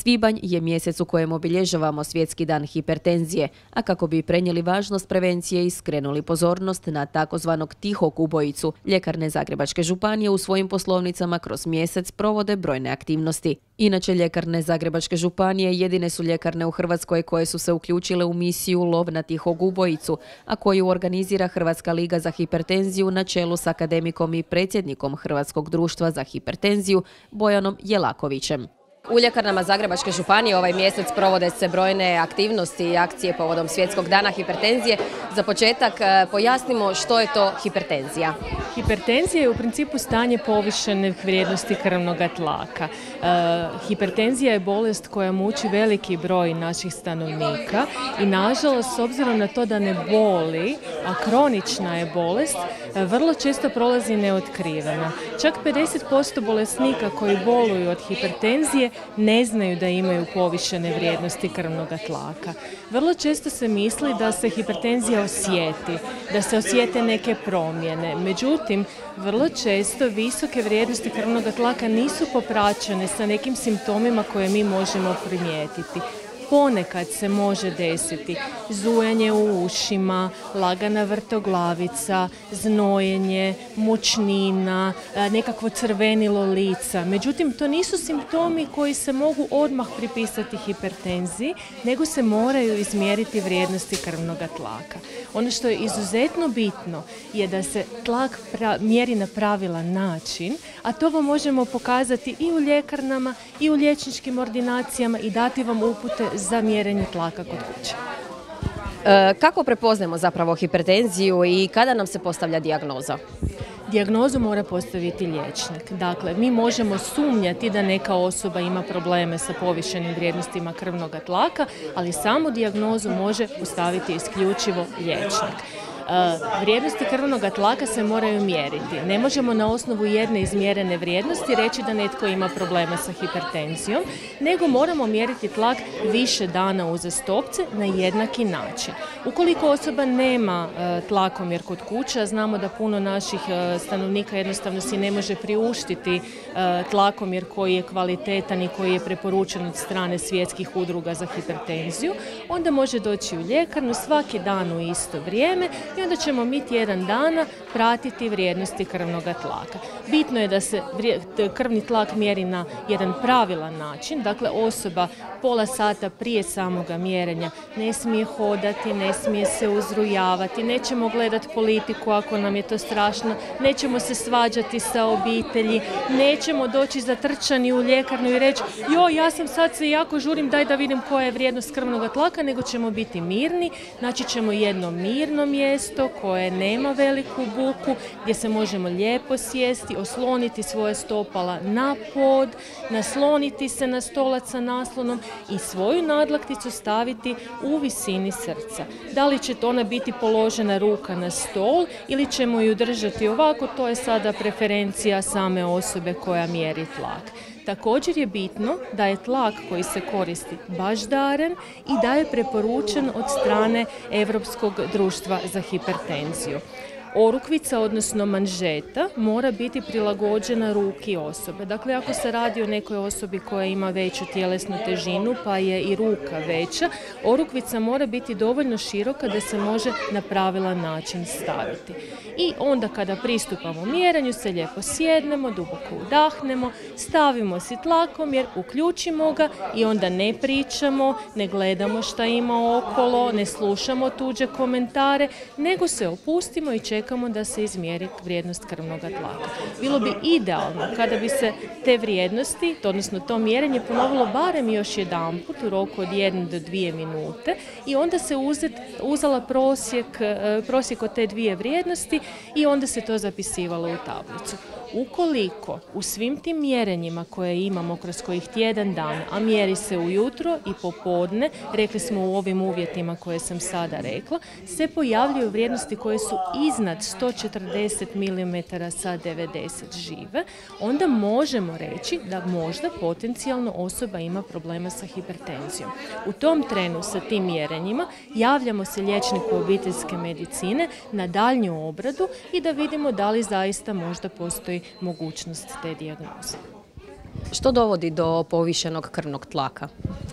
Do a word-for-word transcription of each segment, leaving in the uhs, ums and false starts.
Svibanj je mjesec u kojem obilježavamo Svjetski dan hipertenzije, a kako bi prenijeli važnost prevencije i skrenuli pozornost na takozvanog tihog ubojicu, ljekarne Zagrebačke županije u svojim poslovnicama kroz mjesec provode brojne aktivnosti. Inače, ljekarne Zagrebačke županije jedine su ljekarne u Hrvatskoj koje su se uključile u misiju Lov na tihog ubojicu, a koju organizira Hrvatska liga za hipertenziju na čelu s akademikom i predsjednikom Hrvatskog društva za hipertenziju Bojanom Jelakovićem. U ljekarnama Zagrebačke županije ovaj mjesec provode se brojne aktivnosti i akcije povodom Svjetskog dana hipertenzije. Za početak pojasnimo što je to hipertenzija. Hipertenzija je u principu stanje povišene vrijednosti krvnog tlaka. E, hipertenzija je bolest koja muči veliki broj naših stanovnika i nažalost, s obzirom na to da ne boli, a kronična je bolest, vrlo često prolazi neotkrivena. Čak pedeset posto bolesnika koji boluju od hipertenzije ne znaju da imaju povišene vrijednosti krvnog tlaka. Vrlo često se misli da se hipertenzija osjeti, da se osjete neke promjene. Međutim, vrlo često visoke vrijednosti krvnog tlaka nisu popraćene sa nekim simptomima koje mi možemo primijetiti. Ponekad se može desiti zujanje u ušima, lagana vrtoglavica, znojenje, mučnina, nekakvo crvenilo lica. Međutim, to nisu simptomi koji se mogu odmah pripisati hipertenziji, nego se moraju izmjeriti vrijednosti krvnog tlaka. Ono što je izuzetno bitno je da se tlak pra- mjeri na pravilan način, a to vam možemo pokazati i u ljekarnama i u liječničkim ordinacijama i dati vam upute za mjerenje tlaka kod kuće. E, kako prepoznajemo zapravo hipertenziju i kada nam se postavlja dijagnoza? Dijagnozu mora postaviti liječnik. Dakle, mi možemo sumnjati da neka osoba ima probleme sa povišenim vrijednostima krvnog tlaka, ali samu dijagnozu može postaviti isključivo liječnik. Vrijednosti krvnog tlaka se moraju mjeriti. Ne možemo na osnovu jedne izmjerene vrijednosti reći da netko ima problema sa hipertenzijom, nego moramo mjeriti tlak više dana uzastopce na jednaki način. Ukoliko osoba nema tlakomjer kod kuće, a znamo da puno naših stanovnika jednostavno si ne može priuštiti tlakomjer koji je kvalitetan i koji je preporučen od strane svjetskih udruga za hipertenziju, onda može doći u ljekarnu svaki dan u isto vrijeme i onda ćemo mi tjedan dana pratiti vrijednosti krvnog tlaka. Bitno je da se krvni tlak mjeri na jedan pravilan način, dakle osoba pola sata prije samoga mjerenja ne smije hodati, ne smije se uzrujavati, nećemo gledati politiku ako nam je to strašno, nećemo se svađati sa obitelji, nećemo doći zatrčani u ljekarnu i reći joj, ja sam sad se jako žurim, daj da vidim koja je vrijednost krvnog tlaka, nego ćemo biti mirni, naći ćemo jedno mirno mjesto koje nema veliku buku, gdje se možemo lijepo sjesti, osloniti svoje stopala na pod, nasloniti se na stolac sa naslonom i svoju nadlakticu staviti u visini srca. Da li će ona biti položena ruka na stol ili ćemo ju držati ovako, to je sada preferencija same osobe koja mjeri tlak. Također je bitno da je tlak koji se koristi baždaren i da je preporučen od strane Europskog društva za hipertenziju. Orukvica, odnosno manžeta, mora biti prilagođena ruki osobe. Dakle, ako se radi o nekoj osobi koja ima veću tjelesnu težinu, pa je i ruka veća, orukvica mora biti dovoljno široka da se može na pravilan način staviti. I onda kada pristupamo mjerenju se lijepo sjednemo, duboko udahnemo, stavimo si tlakomjer, uključimo ga i onda ne pričamo, ne gledamo šta ima okolo, ne slušamo tuđe komentare, nego se opustimo i čekamo da se izmjeri vrijednost krvnog tlaka. Bilo bi idealno kada bi se te vrijednosti, odnosno to mjerenje ponovilo barem još jedanput u roku od jedne do dvije minute i onda se uzet, uzela prosjek, prosjek od te dvije vrijednosti i onda se to zapisivalo u tablicu. Ukoliko u svim tim mjerenjima koje imamo kroz kojih tjedan dana, a mjeri se ujutro i popodne, rekli smo u ovim uvjetima koje sam sada rekla, se pojavljuju vrijednosti koje su iznad sto četrdeset milimetara sa devedeset žive, onda možemo reći da možda potencijalno osoba ima problema sa hipertenzijom. U tom trenu sa tim mjerenjima javljamo se liječniku obiteljske medicine na daljnju obradu i da vidimo da li zaista možda postoji mogućnost te dijagnoze. Što dovodi do povišenog krvnog tlaka?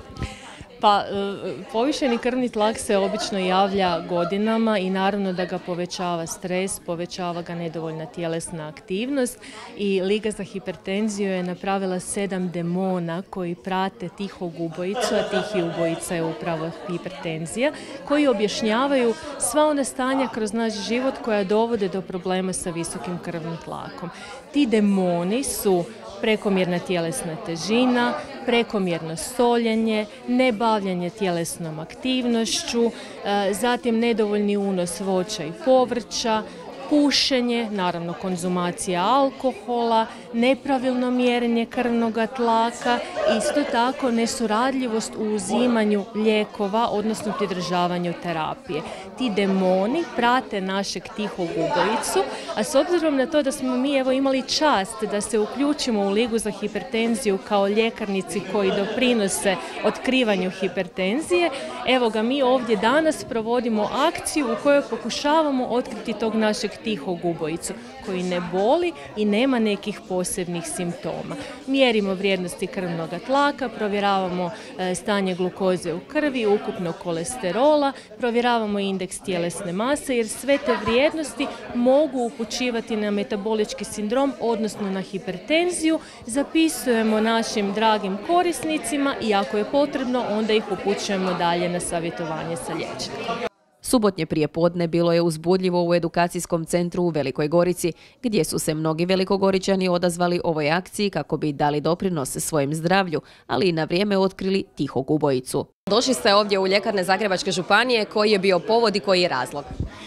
Pa, povišeni krvni tlak se obično javlja godinama i naravno da ga povećava stres, povećava ga nedovoljna tjelesna aktivnost i Liga za hipertenziju je napravila sedam demona koji prate tihog ubojicu, a tihi ubojica je upravo hipertenzija, koji objašnjavaju sva ona stanja kroz naš život koja dovode do problema sa visokim krvnim tlakom. Ti demoni su prekomjerna tjelesna težina, prekomjerno soljenje, nebavljanje tjelesnom aktivnošću, zatim nedovoljni unos voća i povrća, pušenje, naravno konzumacija alkohola, nepravilno mjerenje krvnog tlaka, isto tako nesuradljivost u uzimanju lijekova, odnosno pridržavanju terapije. Ti demoni prate našeg tihog ubojicu, a s obzirom na to da smo mi evo imali čast da se uključimo u Ligu za hipertenziju kao ljekarnici koji doprinose otkrivanju hipertenzije, evo ga mi ovdje danas provodimo akciju u kojoj pokušavamo otkriti tog našeg tihog ubojicu koji ne boli i nema nekih posebnih simptoma. Mjerimo vrijednosti krvnog tlaka, provjeravamo stanje glukoze u krvi, ukupnog kolesterola, provjeravamo indeks tjelesne mase jer sve te vrijednosti mogu upućivati na metabolički sindrom, odnosno na hipertenziju. Zapisujemo našim dragim korisnicima i ako je potrebno onda ih upućujemo dalje na savjetovanje sa liječnikom. Subotnje prijepodne bilo je uzbudljivo u edukacijskom centru u Velikoj Gorici, gdje su se mnogi velikogoričani odazvali ovoj akciji kako bi dali doprinos svojem zdravlju, ali i na vrijeme otkrili tihog ubojicu. Došli ste ovdje u ljekarne Zagrebačke županije. Koji je bio povod i koji je razlog?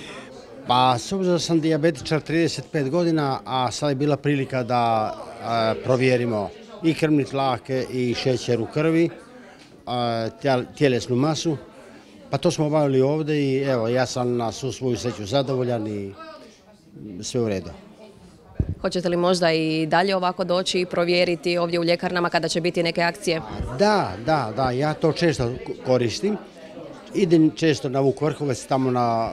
Pa, s obzirom da sam dijabetičar trideset pet godina, a sad je bila prilika da a, provjerimo i krvni tlak i šećer u krvi, a, tjelesnu masu. Pa to smo obavili ovdje i evo, ja sam na svu svoju sreću zadovoljan i sve u redu. Hoćete li možda i dalje ovako doći i provjeriti ovdje u ljekarnama kada će biti neke akcije? Da, da, da, ja to često koristim. Idem često na Vuk Vrhovac, tamo na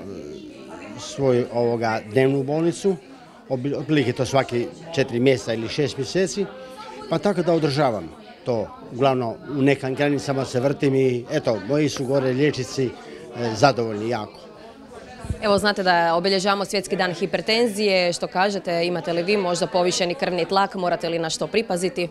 svoju ovoga, dnevnu bolnicu, otprilike to svaki četiri mjeseca ili šest mjeseci, pa tako da održavam to. Uglavnom u nekim granicama se vrtim i eto, moji su gore liječnici e, zadovoljni jako. Evo, znate da obilježavamo Svjetski dan hipertenzije. Što kažete, imate li vi možda povišeni krvni tlak, morate li na što pripaziti?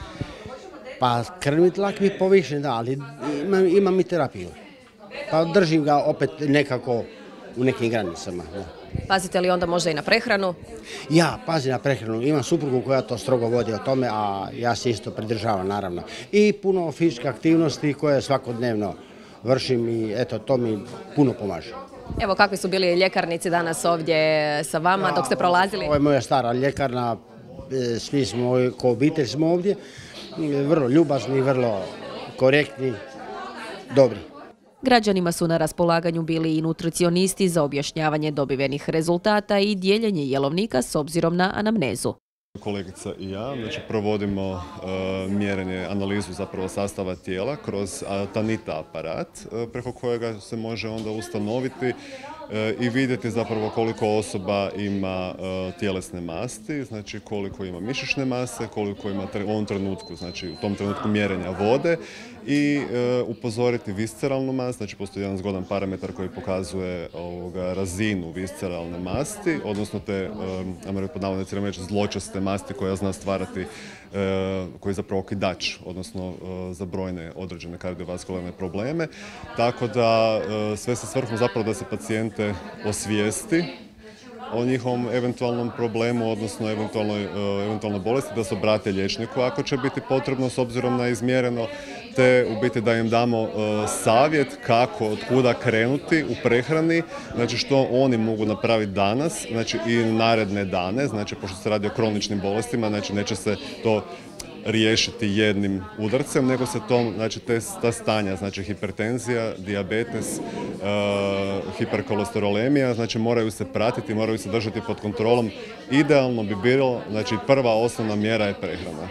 Pa krvni tlak mi povišen, da, ali imam, imam i terapiju. Pa držim ga opet nekako u nekim granicama. Da. Pazite li onda možda i na prehranu? Ja, pazim na prehranu. Imam suprugu koja to strogo vodi o tome, a ja se isto pridržavam, naravno. I puno fizičke aktivnosti koje svakodnevno vršim i eto, to mi puno pomaže. Evo, kakvi su bili ljekarnici danas ovdje sa vama dok ste prolazili? Ovo je moja stara ljekarna, svi smo, ko obitelj smo ovdje, vrlo ljubazni, vrlo korektni, dobri. Građanima su na raspolaganju bili i nutricionisti za objašnjavanje dobivenih rezultata i dijeljenje jelovnika s obzirom na anamnezu. Kolegica i ja znači, provodimo uh, mjerenje, analizu zapravo sastava tijela kroz uh, Tanita aparat uh, preko kojega se može onda ustanoviti i vidjeti zapravo koliko osoba ima uh, tjelesne masti, znači koliko ima mišićne mase, koliko ima u ovom trenutku, znači u tom trenutku mjerenja vode i uh, upozoriti visceralnu mast, znači postoji jedan zgodan parametar koji pokazuje ovoga, razinu visceralne masti, odnosno te, um, ajmo pod navodnicima reći, zločaste masti koja zna stvarati, uh, koji je zapravo okidač, odnosno uh, za brojne određene kardiovaskularne probleme, tako da uh, sve se svrhom zapravo da se pacijent osvijesti o njihovom eventualnom problemu, odnosno eventualnoj, eventualnoj bolesti, da se obrate liječniku ako će biti potrebno s obzirom na izmjereno, te u biti da im damo uh, savjet kako, od kuda krenuti u prehrani, znači što oni mogu napraviti danas, znači i naredne dane, znači pošto se radi o kroničnim bolestima, znači neće se to riješiti jednim udarcem, nego se to, znači, te, ta stanja, znači hipertenzija, dijabetes, uh, hiperkolesterolemija, znači moraju se pratiti, moraju se držati pod kontrolom. Idealno bi bilo, znači prva osnovna mjera je prehrana.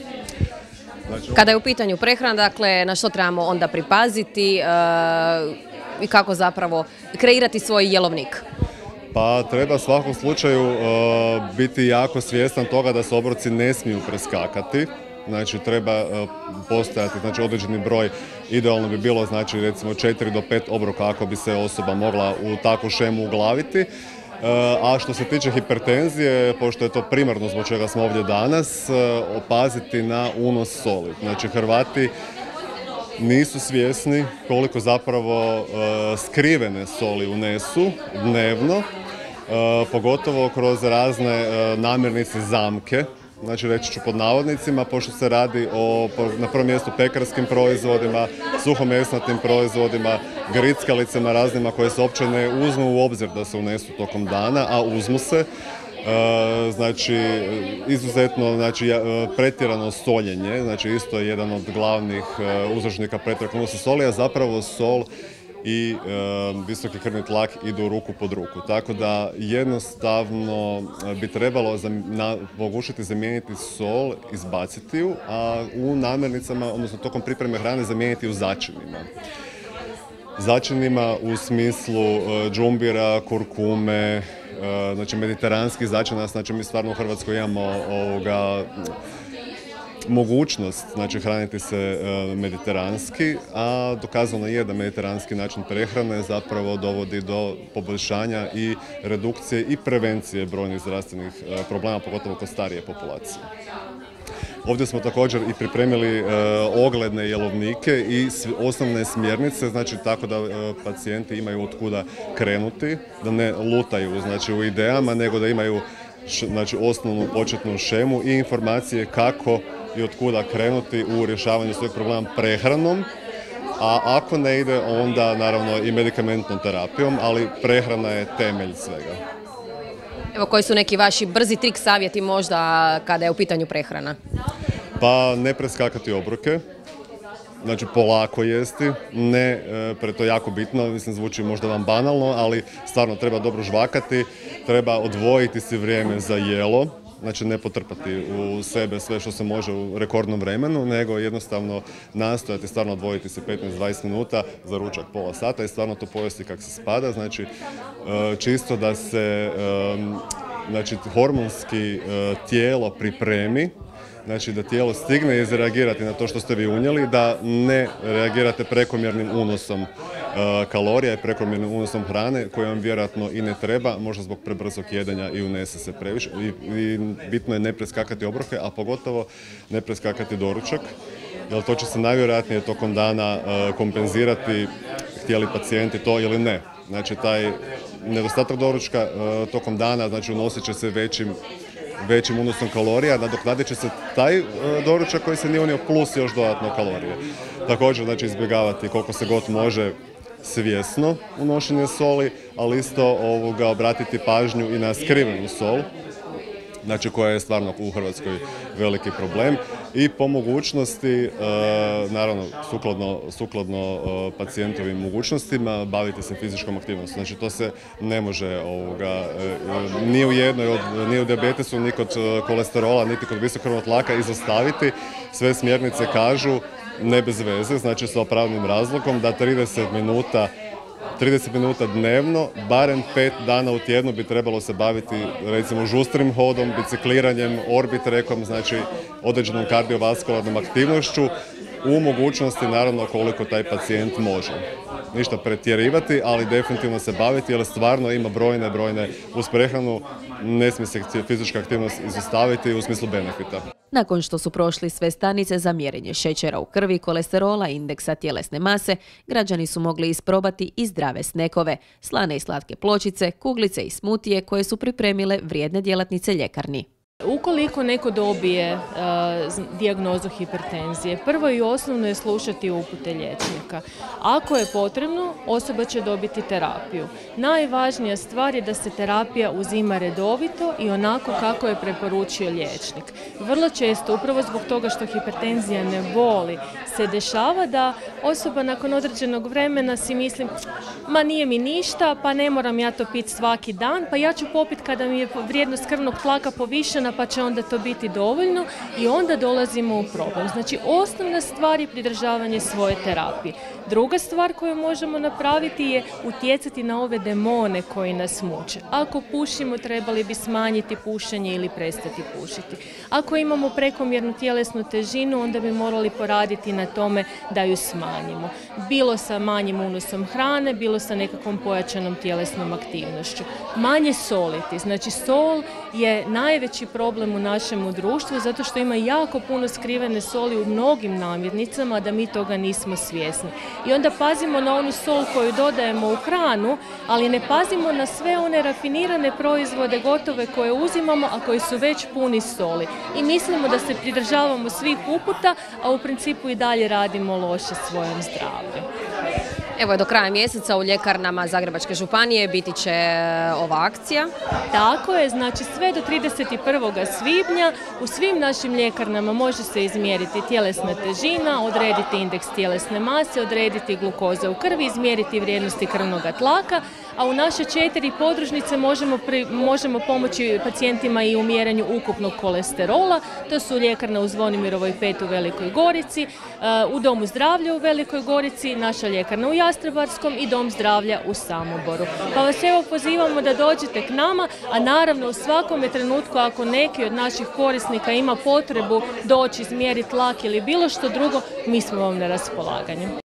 Znači, kada je u pitanju prehrana, dakle, na što trebamo onda pripaziti uh, i kako zapravo kreirati svoj jelovnik? Pa treba u svakom slučaju uh, biti jako svjestan toga da se obroci ne smiju preskakati. Znači treba postojati znači, određeni broj, idealno bi bilo znači recimo četiri do pet obroka ako bi se osoba mogla u takvu šemu uglaviti. A što se tiče hipertenzije, pošto je to primarno zbog čega smo ovdje danas, opaziti na unos soli. Znači Hrvati nisu svjesni koliko zapravo skrivene soli unesu dnevno, pogotovo kroz razne namirnice zamke. Znači reći ću pod navodnicima, pošto se radi o na prvom mjestu pekarskim proizvodima, suhomesnatim proizvodima, grickalicama raznima koje se uopće ne uzmu u obzir da se unesu tokom dana, a uzmu se. E, znači, izuzetno znači, pretjerano soljenje, znači isto je jedan od glavnih uzročnika pretjeranog unosa soli, a zapravo sol i e, visoki krvni tlak idu ruku pod ruku. Tako da jednostavno bi trebalo zam, na, mogućiti zamijeniti sol, izbaciti ju, a u namirnicama, odnosno tokom pripreme hrane, zamijeniti u začinima. Začinima u smislu e, džumbira, kurkume, e, znači mediteranskih začina, znači mi stvarno u Hrvatskoj imamo ovoga, mogućnost znači, hraniti se e, mediteranski, a dokazano je da mediteranski način prehrane zapravo dovodi do poboljšanja i redukcije i prevencije brojnih zdravstvenih e, problema, pogotovo kod starije populacije. Ovdje smo također i pripremili e, ogledne jelovnike i s, osnovne smjernice, znači tako da e, pacijenti imaju od kuda krenuti, da ne lutaju znači, u idejama, nego da imaju š, znači, osnovnu početnu šemu i informacije kako i od kuda krenuti u rješavanju svojeg problema prehranom, a ako ne ide, onda naravno i medikamentnom terapijom, ali prehrana je temelj svega. Evo, koji su neki vaši brzi trik savjeti možda kada je u pitanju prehrana? Pa ne preskakati obroke, znači polako jesti, ne, pre to je jako bitno, mislim zvuči možda vam banalno, ali stvarno treba dobro žvakati, treba odvojiti si vrijeme za jelo, znači ne potrpati u sebe sve što se može u rekordnom vremenu, nego jednostavno nastojati stvarno odvojiti se petnaest do dvadeset minuta za ručak pola sata i stvarno to pojesti kako se spada, znači čisto da se znači, hormonski tijelo pripremi, znači da tijelo stigne izreagirati na to što ste vi unijeli, da ne reagirate prekomjernim unosom kalorija i prekomjernim unosom hrane koje vam vjerojatno i ne treba, možda zbog prebrzog jedenja i unese se previše. I, i bitno je ne preskakati obroke, a pogotovo ne preskakati doručak, jer to će se najvjerojatnije tokom dana kompenzirati, htjeli pacijenti to ili ne. Znači taj nedostatak doručka tokom dana znači unosit će se većim većim unosom kalorija, nadoknadit će se taj doručak koji se nije unio plus još dodatno kalorije. Također znači izbjegavati koliko se god može svjesno unošenje soli, ali isto ovoga, obratiti pažnju i na skrivenu sol, znači koja je stvarno u Hrvatskoj veliki problem i po mogućnosti, e, naravno sukladno, sukladno e, pacijentovim mogućnostima, baviti se fizičkom aktivnosti. Znači to se ne može ovoga, e, ni u jednoj, od, ni u dijabetesu, ni kod kolesterola, niti kod visokog krvnog tlaka izostaviti. Sve smjernice kažu ne bez veze, znači sa opravdanim razlogom da trideset minuta trideset minuta dnevno, barem pet dana u tjednu bi trebalo se baviti recimo žustrim hodom, bicikliranjem, orbitrekom, znači određenom kardiovaskularnom aktivnošću u mogućnosti naravno koliko taj pacijent može. Ništa pretjerivati, ali definitivno se baviti jer stvarno ima brojne, brojne uz prehranu, ne smije se fizička aktivnost izostaviti u smislu benefita. Nakon što su prošli sve stanice za mjerenje šećera u krvi, kolesterola i indeksa tjelesne mase, građani su mogli isprobati i zdrave snekove, slane i slatke pločice, kuglice i smutije koje su pripremile vrijedne djelatnice ljekarni. Ukoliko neko dobije uh, dijagnozu hipertenzije, prvo i osnovno je slušati upute liječnika. Ako je potrebno, osoba će dobiti terapiju. Najvažnija stvar je da se terapija uzima redovito i onako kako je preporučio liječnik. Vrlo često, upravo zbog toga što hipertenzija ne boli, se dešava da osoba nakon određenog vremena si misli ma nije mi ništa, pa ne moram ja to piti svaki dan, pa ja ću popiti kada mi je vrijednost krvnog tlaka povišena, dana pa će onda to biti dovoljno i onda dolazimo u problem. Znači osnovna stvar je pridržavanje svoje terapije. Druga stvar koju možemo napraviti je utjecati na ove demone koji nas muče. Ako pušimo, trebali bi smanjiti pušenje ili prestati pušiti. Ako imamo prekomjernu tjelesnu težinu, onda bi morali poraditi na tome da ju smanjimo. Bilo sa manjim unosom hrane, bilo sa nekakvom pojačanom tjelesnom aktivnošću. Manje soliti. Znači sol je najveći problem u našem društvu zato što ima jako puno skrivene soli u mnogim namirnicama, da mi toga nismo svjesni. I onda pazimo na onu sol koju dodajemo u hranu, ali ne pazimo na sve one rafinirane proizvode gotove koje uzimamo, a koji su već puni soli. I mislimo da se pridržavamo svih uputa, a u principu i dalje radimo loše svojem zdravlju. Evo je do kraja mjeseca u ljekarnama Zagrebačke županije biti će ova akcija. Tako je, znači sve do trideset prvog svibnja u svim našim ljekarnama može se izmjeriti tjelesna težina, odrediti indeks tjelesne mase, odrediti glukoza u krvi, izmjeriti vrijednosti krvnog tlaka, a u naše četiri podružnice možemo, pri, možemo pomoći pacijentima i u mjerenju ukupnog kolesterola. To su ljekarna u Zvonimirovoj pet u Velikoj Gorici, u Domu zdravlja u Velikoj Gorici, naša ljekarna u Jastrebarskom i Dom zdravlja u Samoboru. Pa vas evo pozivamo da dođete k nama, a naravno u svakome trenutku ako neki od naših korisnika ima potrebu doći izmjeriti tlak ili bilo što drugo, mi smo vam na raspolaganju.